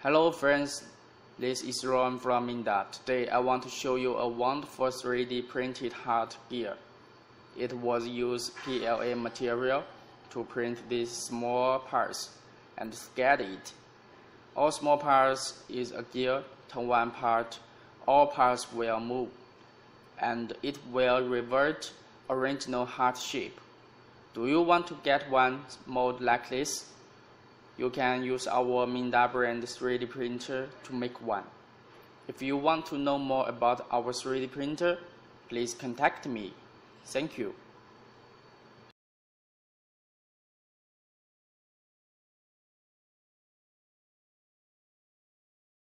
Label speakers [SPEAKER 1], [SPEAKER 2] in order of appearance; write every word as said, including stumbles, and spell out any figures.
[SPEAKER 1] Hello friends, this is Ron from Mingda. Today I want to show you a wonderful three D printed heart gear. It was used P L A material to print these small parts and scan it. All small parts is a gear, turn one part, all parts will move, and it will revert original heart shape. Do you want to get one mold like this? You can use our Mingda brand three D printer to make one. If you want to know more about our three D printer, please contact me. Thank you.